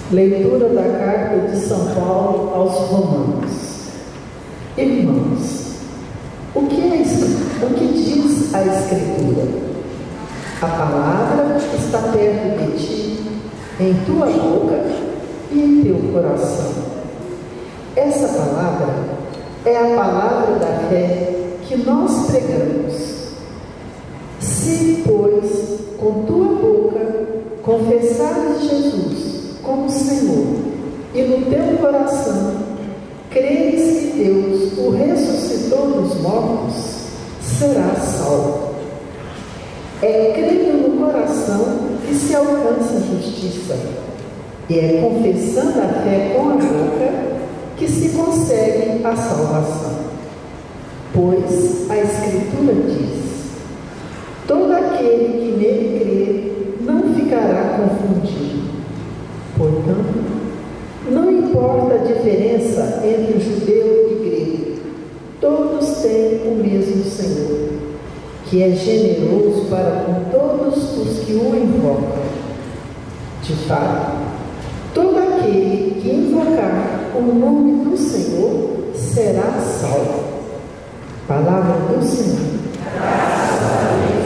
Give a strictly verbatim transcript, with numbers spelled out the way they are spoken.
Leitura da carta de São Paulo aos Romanos. Irmãos, o que, é, o que diz a Escritura? A palavra está perto de ti, em tua boca e em teu coração. Essa palavra é a palavra da fé que nós pregamos. Se, pois, com tua boca confessares Jesus como Senhor, e no teu coração creres que Deus o ressuscitou dos mortos, serás salvo. É crendo no coração que se alcança a justiça, e é confessando a fé com a boca que se consegue a salvação. Pois a Escritura diz: todo aquele que nele crê não ficará confundido. Portanto, não importa a diferença entre o judeu e grego, todos têm o mesmo Senhor, que é generoso para com todos os que o invocam. De fato, todo aquele que invocar o nome do Senhor será salvo. Palavra do Senhor. Graças a Deus.